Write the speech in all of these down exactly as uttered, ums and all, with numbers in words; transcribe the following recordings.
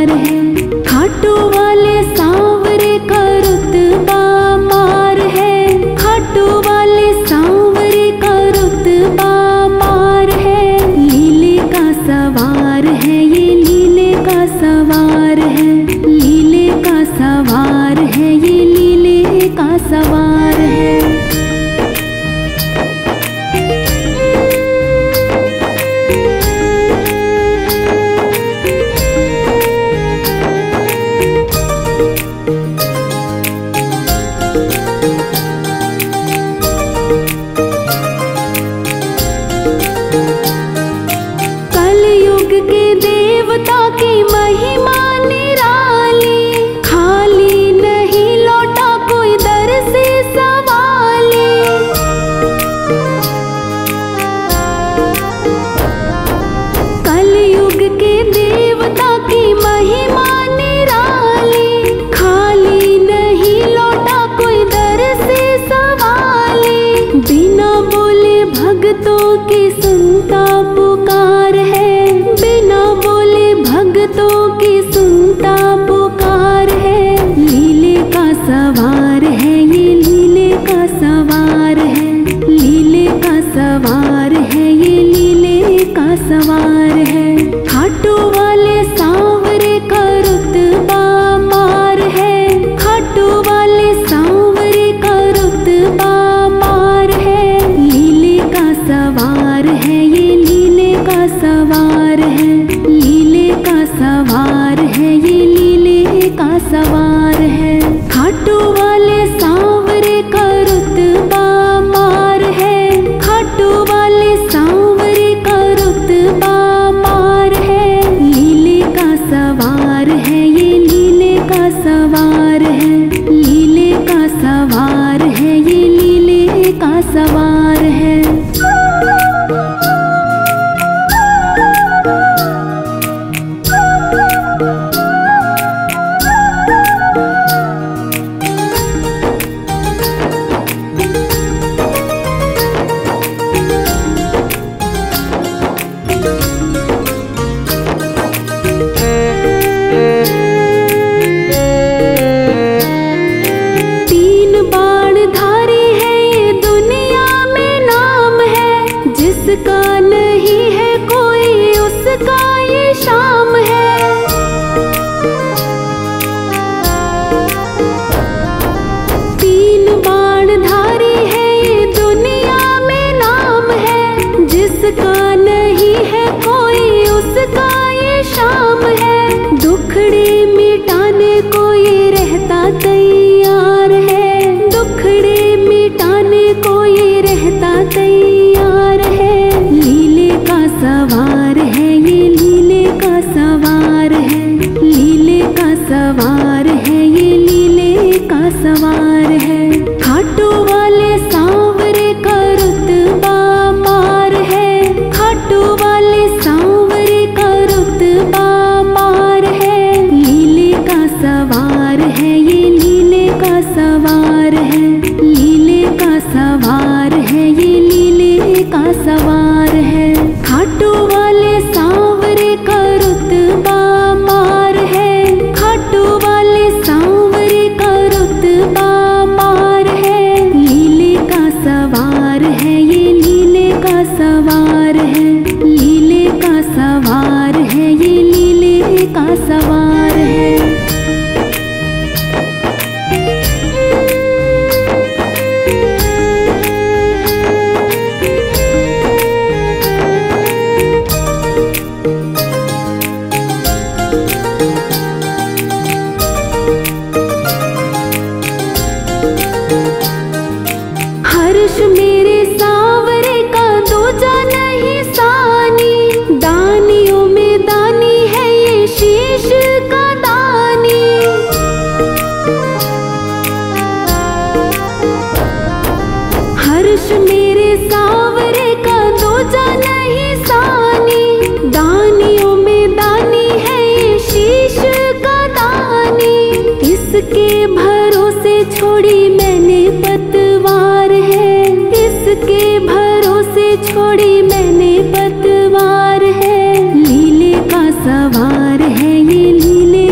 सवार है। खाटू वाले सांवरे का रुतबा पार है, खाटू वाले सांवरे का रुतबा पार है। लीले का सवार है ये, लीले का सवार है, लीले का सवार है ये, लीले का सवार है। कलयुग के देवता की महिमा निराली, खाली नहीं लौटा कोई दर से सवाली। कलयुग के देवता की महिमा निराली, खाली नहीं लौटा कोई दर से सवाली। बिना बोले भक्तों की सुनता पुकार है, बिना बोले भक्तों की सुनता पुकार है। लीले का सवार है ये, लीले का सवार है, लीले का सवार है ये, लीले का सवार है। खाटू वाले सांवरे का रुतबा पार है, खाटू वाले सांवरे का रुतबा पार है। लीले का सवार है ये, लीले का सवार है, लीले का सवार है ये, लीले का सवार है। खाटू वाले सांवरे का रुतबा पार है, खाटू वाले सांवरे का रुतबा पार है। लीले का सवार है ये, लीले का सवार है, लीले का सवार है ये, लीले का सवार है। तीन बाणधारी है ये दुनिया में नाम है, जिसका नहीं है कोई उसका ये शाम है। तीन बाणधारी है ये दुनिया में नाम है, जिसका नहीं है कोई उसका ये शाम है। दुखड़े मिटाने को ये रहता तैयार है, दुखड़े मिटाने को ये रहता तैयार है। लीले का सवार है ये, लीले का सवार है, लीले का सवार है ये, लीले का सवार है। खाटू वाले सांवरे का रुतबा पार है, खाटू वाले सांवरे का रुतबा पार है। लीले का सवार है ये, लीले का सवार है, लीले का सवार है ये, लीले का सवार है। खाटू वाले सांवरे का रुतबा पार है, खाटू वाले सांवरे का रुतबा पार है। लीले का सवार है ये, लीले का सवार है, लीले का सवार है ये, लीले का सवार है। हर्ष मेरे सांवरे का दूजा नहीं सानी, दानियों में दानी है ये शीश का दानी। हर्ष मेरे सांवरे का दूजा नहीं सानी, दानियों में दानी है ये शीश का दानी। इसके भरोसे छोड़ी मैंने पतवार है, इसके भरोसे छोड़ी मैंने पतवार है। लीले का सवार है ये, लीले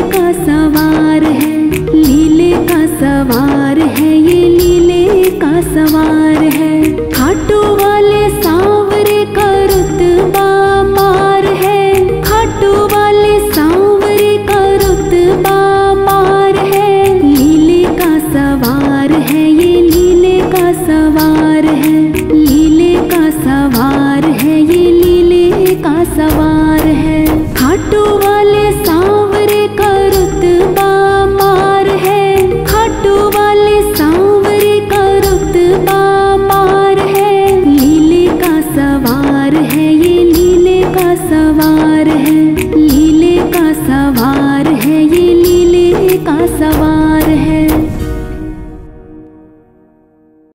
सवार है, लीले का सवार है ये।